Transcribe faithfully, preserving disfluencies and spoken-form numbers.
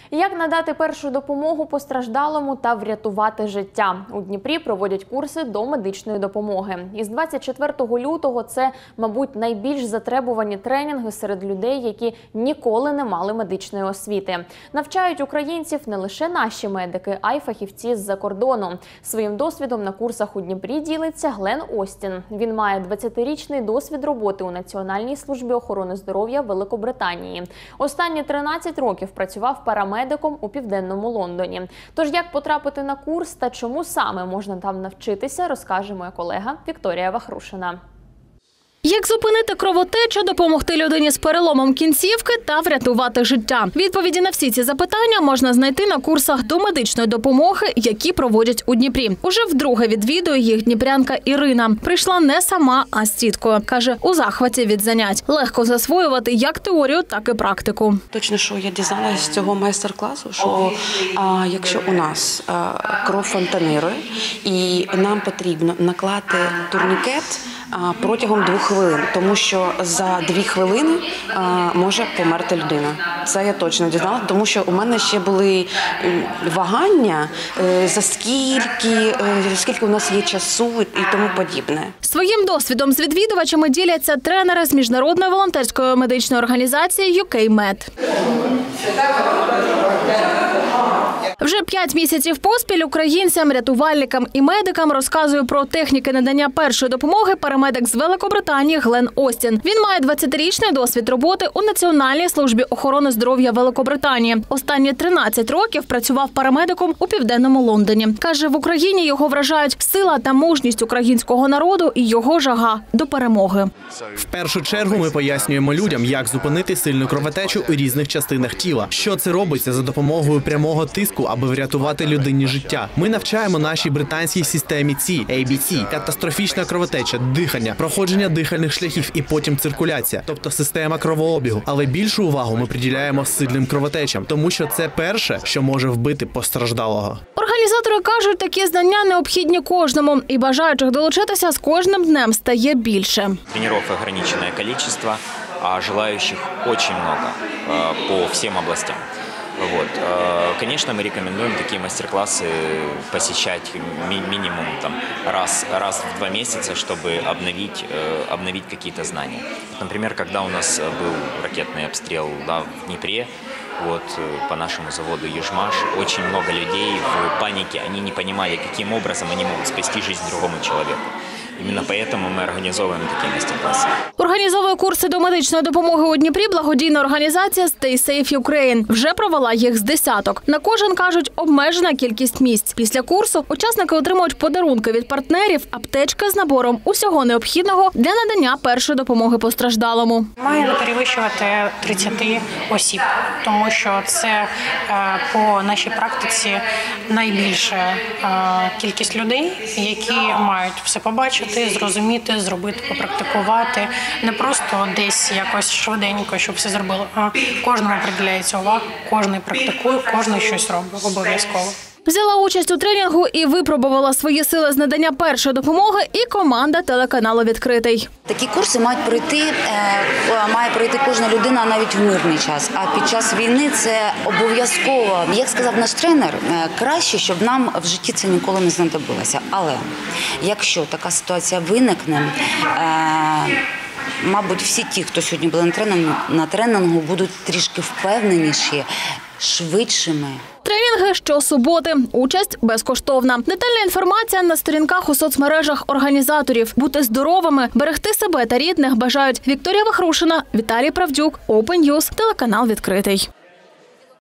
Як надати першу допомогу постраждалому та врятувати життя? У Дніпрі проводять курси до медичної допомоги. Із двадцять четвертого лютого це, мабуть, найбільш затребувані тренінги серед людей, які ніколи не мали медичної освіти. Навчають українців не лише наші медики, а й фахівці з-за кордону. Своїм досвідом на курсах у Дніпрі ділиться Глен Остін. Він має двадцятирічний досвід роботи у Національній службі охорони здоров'я Великобританії. Останні тринадцять років працював парамедиком у Південному Лондоні. Тож як потрапити на курс та чому саме можна там навчитися, розкаже моя колега Вікторія Вахрушина. Як зупинити кровотечу, допомогти людині з переломом кінцівки та врятувати життя? Відповіді на всі ці запитання можна знайти на курсах до медичної допомоги, які проводять у Дніпрі. Уже вдруге відвідує їх дніпрянка Ірина. Прийшла не сама, а з тіткою. Каже, у захваті від занять. Легко засвоювати як теорію, так і практику. Точно, що я дізналася з цього майстер-класу, що а, якщо у нас а, кров фонтанирує і нам потрібно наклати турнікет а, протягом двох хвилин, тому що за дві хвилини а, може померти людина. Це я точно дізналася, тому що у мене ще були вагання, за скільки, скільки у нас є часу і тому подібне. Своїм досвідом з відвідувачами діляться тренери з міжнародної волонтерської медичної організації ю кей мед. Вже п'ять місяців поспіль українцям, рятувальникам і медикам розказує про техніки надання першої допомоги парамедик з Великобританії Глен Остін. Він має двадцятирічний досвід роботи у Національній службі охорони здоров'я Великобританії. Останні тринадцять років працював парамедиком у Південному Лондоні. Каже, в Україні його вражають сила та мужність українського народу і його жага до перемоги. В першу чергу ми пояснюємо людям, як зупинити сильну кровотечу у різних частинах тіла. Що це робиться за допомогою прямого тиску, аби врятувати людині життя. Ми навчаємо нашій британській системі ці, ей бі сі, катастрофічна кровотеча, дихання, проходження дихальних шляхів і потім циркуляція, тобто система кровообігу. Але більшу увагу ми приділяємо сильним кровотечам, тому що це перше, що може вбити постраждалого. Організатори кажуть, такі знання необхідні кожному, і бажаючих долучитися з кожним днем стає більше. Тренувань ограничене кількість, а желаючих дуже багато по всім областям. Вот. Конечно, мы рекомендуем такие мастер-классы посещать минимум там, раз, раз в два месяца, чтобы обновить, обновить какие-то знания. Например, когда у нас был ракетный обстрел да, в Днепре, вот, по нашему заводу «Южмаш», очень много людей в панике, они не понимали, каким образом они могут спасти жизнь другому человеку. Іменно тому ми організовуємо такі майстер-класи. Організовує курси до медичної допомоги у Дніпрі благодійна організація Stay Safe Ukraine. Вже провела їх з десяток. На кожен, кажуть, обмежена кількість місць. Після курсу учасники отримують подарунки від партнерів, аптечки з набором усього необхідного для надання першої допомоги постраждалому. Має не перевищувати тридцять осіб, тому що це по нашій практиці найбільша кількість людей, які мають все побачити, зрозуміти, зробити, попрактикувати. Не просто десь якось швиденько, щоб все зробили, а кожному приділяється увага, кожен практикує, кожен щось робить обов'язково. Взяла участь у тренінгу і випробувала свої сили з надання першої допомоги і команда телеканалу «Відкритий». Такі курси мають пройти, має пройти кожна людина навіть в мирний час, а під час війни це обов'язково. Як сказав наш тренер, краще, щоб нам в житті це ніколи не знадобилося. Але якщо така ситуація виникне, мабуть, всі ті, хто сьогодні були на тренінгу, на тренінгу будуть трішки впевненіші, швидшими. Тренінги щосуботи. Участь безкоштовна. Детальна інформація на сторінках у соцмережах організаторів. Бути здоровими, берегти себе та рідних бажають Вікторія Вахрушина, Віталій Правдюк, Open News, телеканал «Відкритий».